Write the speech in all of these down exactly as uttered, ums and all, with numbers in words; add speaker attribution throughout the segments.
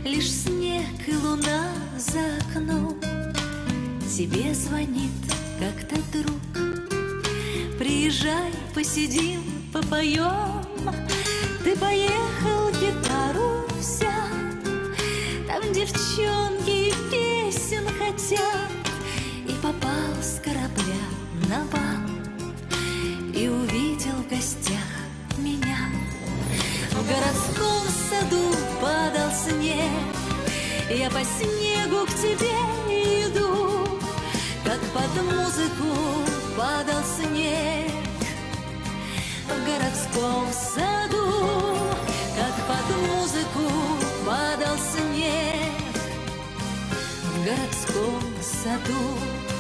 Speaker 1: лишь снег и луна за окном. Тебе звонит как-то друг: приезжай, посидим, попоем. Ты поехал, гитару взял, там девчонки песен хотят. И попал с корабля на бал, и увидел в гостях меня. В городском саду падал снег, я по снегу к тебе иду, как под музыку падал снег. В городском саду, как под музыку падал снег. В городском саду.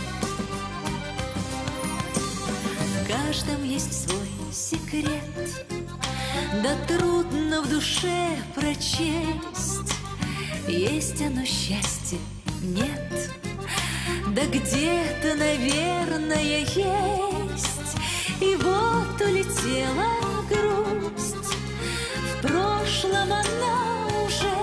Speaker 1: В каждом есть свой секрет, да трудно в душе прочесть. Есть оно счастье, нет, да где-то, наверное, есть. И вот улетела грусть, в прошлом она уже.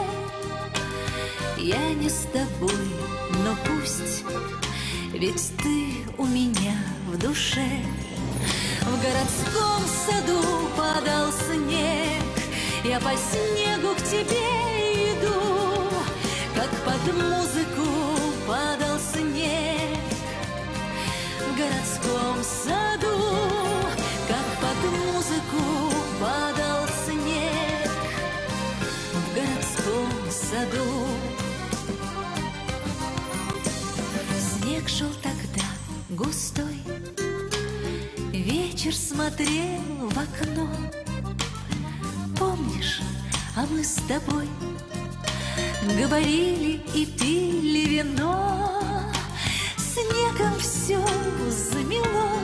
Speaker 1: Я не с тобой, но пусть, ведь ты у меня в душе. В городском саду падал снег, я по снегу к тебе иду, как под музыку падал снег. В городском саду, как под музыку падал снег. В городском саду. Снег шел тогда густой, вечер смотрел в окно. Помнишь, а мы с тобой говорили и пили вино. Снегом все замело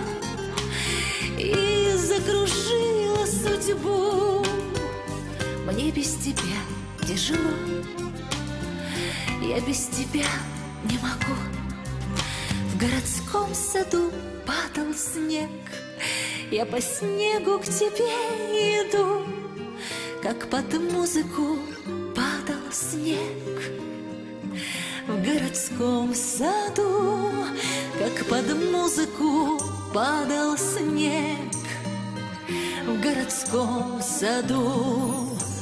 Speaker 1: и закружило судьбу. Мне без тебя тяжело, я без тебя не могу. В городском саду падал снег, я по снегу к тебе иду, как под музыку падал снег. В городском саду, как под музыку падал снег. В городском саду.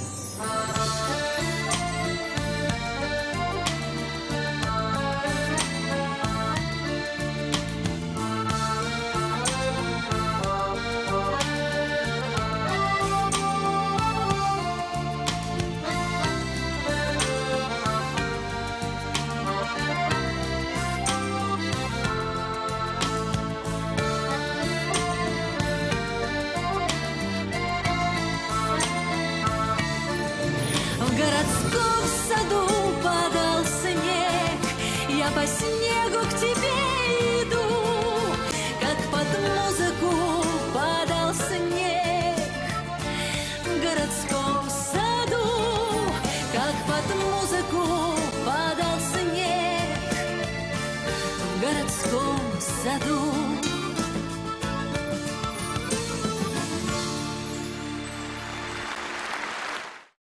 Speaker 1: В городском саду падал снег, я по снегу к тебе иду, как под музыку падал снег. В городском саду, как под музыку падал снег. В городском саду.